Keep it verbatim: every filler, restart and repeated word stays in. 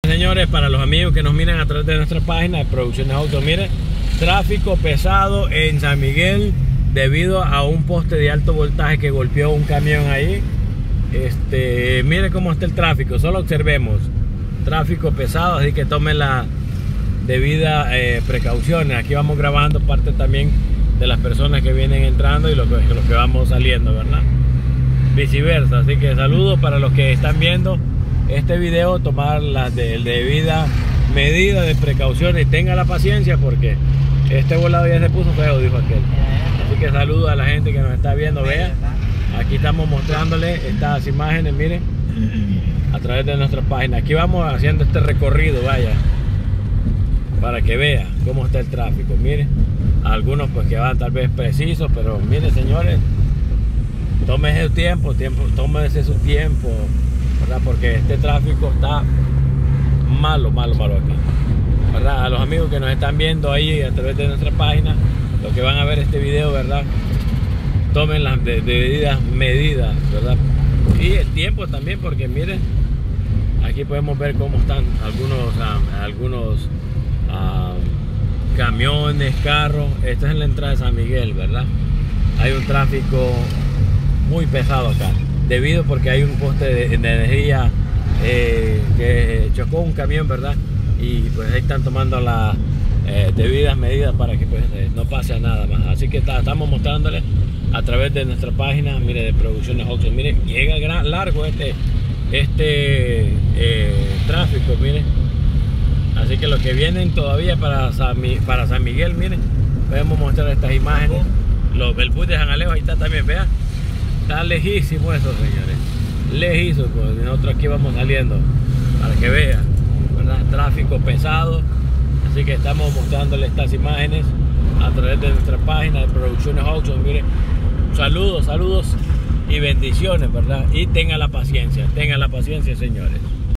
Señores, para los amigos que nos miran a través de nuestra página de Producciones Auto, miren, tráfico pesado en San Miguel debido a un poste de alto voltaje que golpeó un camión ahí. Este, mire cómo está el tráfico, solo observemos. Tráfico pesado, así que tomen la debida eh, precauciones. Aquí vamos grabando parte también de las personas que vienen entrando y los que, los que vamos saliendo, ¿verdad? Viceversa, así que saludos para los que están viendo este video, tomar la de, debida medida de precaución y tenga la paciencia porque este volado ya se puso feo, dijo aquel. Así que saludos a la gente que nos está viendo. Vea, aquí estamos mostrándole estas imágenes, miren, a través de nuestra página. Aquí vamos haciendo este recorrido, vaya, para que vea cómo está el tráfico. Miren, algunos pues que van tal vez precisos, pero miren, señores, tómese su tiempo, tiempo tómese su tiempo, ¿verdad? Porque este tráfico está malo, malo, malo aquí, ¿verdad? A los amigos que nos están viendo ahí a través de nuestra página, los que van a ver este video, ¿verdad? Tomen las debidas medidas, ¿verdad? Y el tiempo también, porque miren, aquí podemos ver cómo están algunos, uh, algunos uh, camiones, carros. Esta es en la entrada de San Miguel, ¿verdad? Hay un tráfico muy pesado acá, debido porque hay un poste de, de energía eh, que chocó un camión, ¿verdad? Y pues ahí están tomando las eh, debidas medidas para que pues eh, no pase nada más. Así que está, estamos mostrándoles a través de nuestra página, mire, de Producciones Auto. Mire, llega gran, largo este este eh, tráfico, miren. Así que los que vienen todavía para San, para San Miguel, miren, podemos mostrar estas imágenes. Los, el bus de San Alejo ahí está también, vean. Está lejísimo eso, señores. Lejísimo, pues nosotros aquí vamos saliendo para que vean, ¿verdad? Tráfico pesado. Así que estamos mostrándoles estas imágenes a través de nuestra página de Producciones Auto. Miren, saludos, saludos y bendiciones, ¿verdad? Y tengan la paciencia, tengan la paciencia, señores.